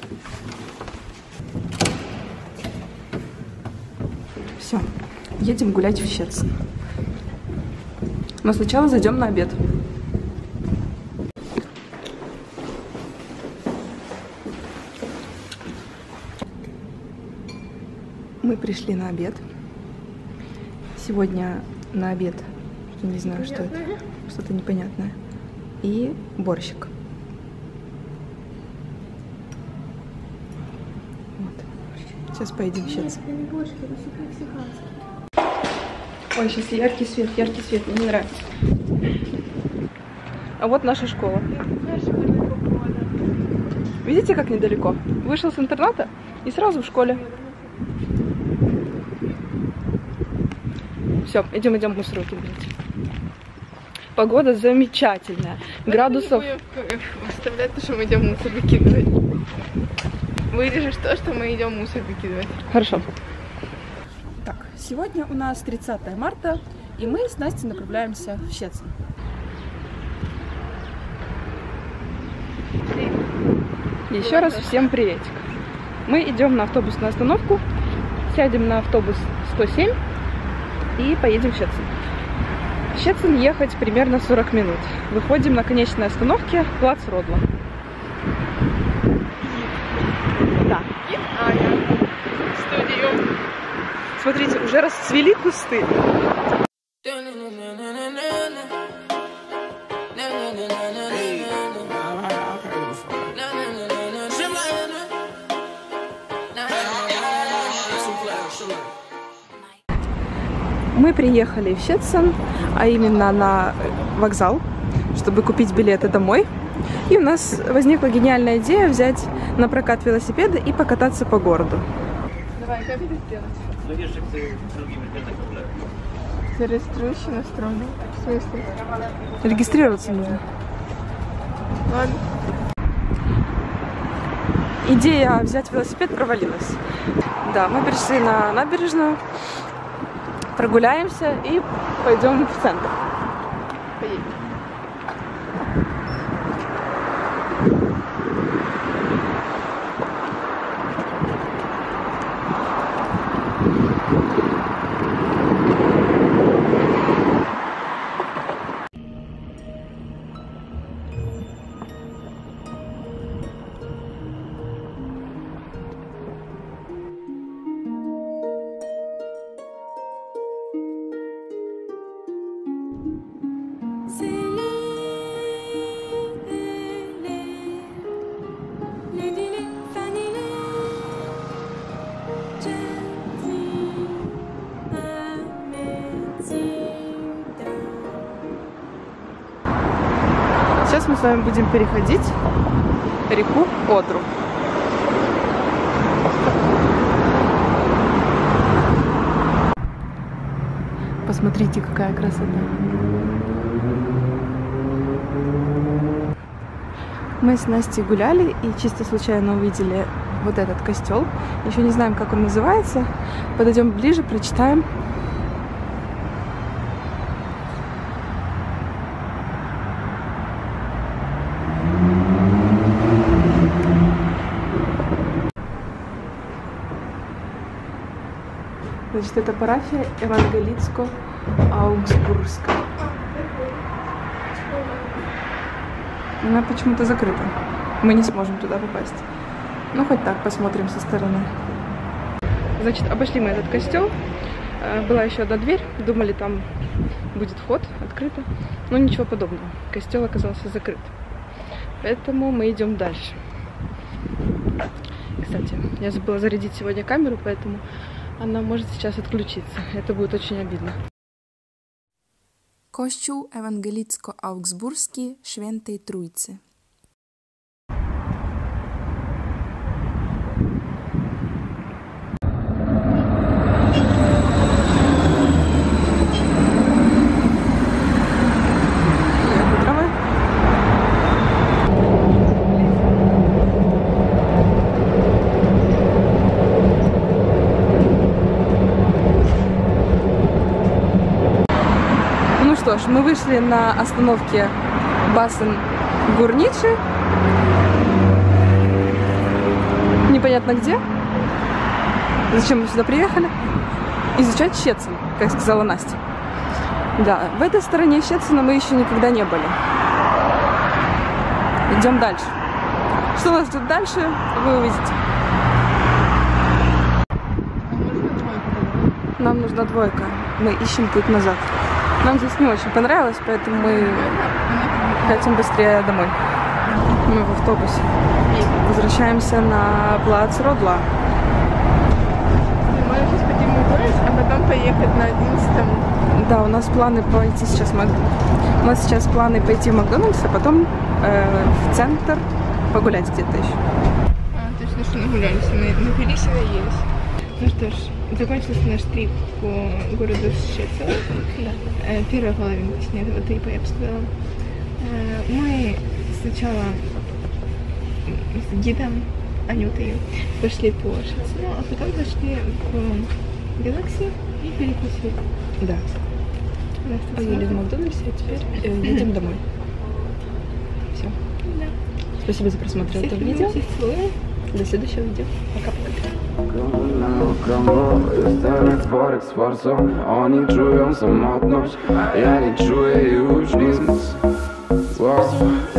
Все, едем гулять в Щецин. Но сначала зайдем на обед. Мы пришли на обед. Сегодня на обед, не знаю, что это, что-то непонятное. И борщик. Вот. Сейчас поедем в Щецин. Ой, сейчас яркий свет, мне не нравится. А вот наша школа. Видите, как недалеко? Вышел с интерната и сразу в школе. Все, идем мусор выкидывать. Погода замечательная. Градусов... Оставлять то, что мы идем мусор выкидывать. Вырежешь то, что мы идем мусор выкидывать. Хорошо. Так, сегодня у нас 30 марта, и мы с Настей направляемся в Щецин. Еще раз всем приветик. Мы идем на автобусную остановку, сядем на автобус 107 и поедем в Щецин. В Щецин ехать примерно 40 минут. Выходим на конечной остановке плац Родла. Да. И Аня в студию. Смотрите, уже расцвели кусты. Мы приехали в Щецин, а именно на вокзал, чтобы купить билеты домой. И у нас возникла гениальная идея взять на прокат велосипеды и покататься по городу. Давай, как это сделать? Зарегистрируйся на сторону. В смысле? Регистрироваться нужно. Ладно. Идея взять велосипед провалилась. Да, мы пришли на набережную, прогуляемся и пойдем в центр. Поедем. Сейчас мы с вами будем переходить реку Одру. Посмотрите, какая красота. Мы с Настей гуляли и чисто случайно увидели вот этот костел. Еще не знаем, как он называется. Подойдем ближе, прочитаем. Значит, это парафия Евангелицко-Аугсбургская. Она почему-то закрыта. Мы не сможем туда попасть. Ну, хоть так посмотрим со стороны. Значит, обошли мы этот костел. Была еще одна дверь. Думали, там будет вход, открыто. Но ничего подобного. Костел оказался закрыт. Поэтому мы идем дальше. Кстати, я забыла зарядить сегодня камеру, поэтому она может сейчас отключиться. Это будет очень обидно. Kościół Ewangelicko-Augsburski Świętej Trójcy. Что ж, мы вышли на остановке Басен-Гурничи. непонятно где. Зачем мы сюда приехали? Изучать Щецин, как сказала Настя. Да, в этой стороне Щецина мы еще никогда не были. Идем дальше. Что у нас тут дальше, вы увидите. Нам нужна двойка. Мы ищем путь назад. Нам здесь не очень понравилось, поэтому мы хотим быстрее домой. Мы в автобусе. Возвращаемся на плац Родла. Мы сейчас пойдем в Макдональдс, а потом поехать на 11-м. Да, у нас планы пойти сейчас у нас сейчас планы пойти в Макдональдс, а потом в центр погулять где-то еще. Точно, что нагулялись, мы напились и наелись. Ну что ж, закончился наш трип по городу Щецин. Да. Первая половинка снятого трипа, я бы сказала. Мы сначала с гидом Анютой пошли по Щецину, а потом зашли в Galaxy и перекусили. Да. Поели в Макдональдсе, а теперь едем домой. Все. Да. Спасибо за просмотр этого видео. До следующего видео. Пока-пока. Stary sforzo, oni czują samotność, a ja nie czuję już nic. Wow.